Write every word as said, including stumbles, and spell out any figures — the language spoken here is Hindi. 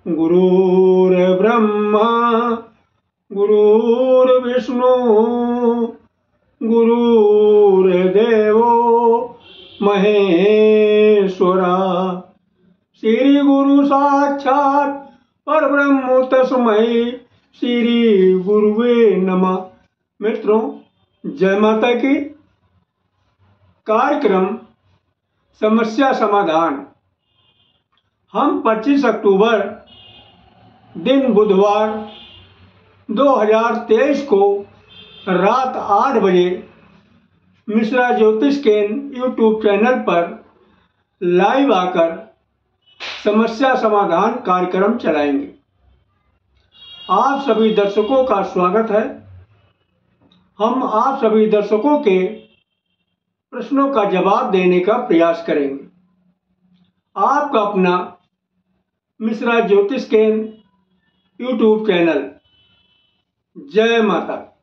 गुरुर्ब्रह्मा गुरुर्विष्णु गुरुर्देवो महेश्वरा। श्री गुरु साक्षात परब्रह्म तस्मै श्री गुरुवे नमः। मित्रों, जय माता की। कार्यक्रम समस्या समाधान। हम पच्चीस अक्टूबर दिन बुधवार दो हज़ार तेईस को रात आठ बजे मिश्रा ज्योतिष केंद्र यूट्यूब चैनल पर लाइव आकर समस्या समाधान कार्यक्रम चलाएंगे। आप सभी दर्शकों का स्वागत है। हम आप सभी दर्शकों के प्रश्नों का जवाब देने का प्रयास करेंगे। आपका अपना मिश्रा ज्योतिष केंद्र यूट्यूब चैनल। जय माता।